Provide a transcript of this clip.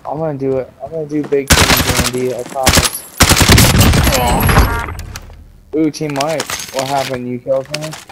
I'm gonna do it. I'm gonna do big things, Andy. I promise. Ooh, Team Mike. What happened? You killed me?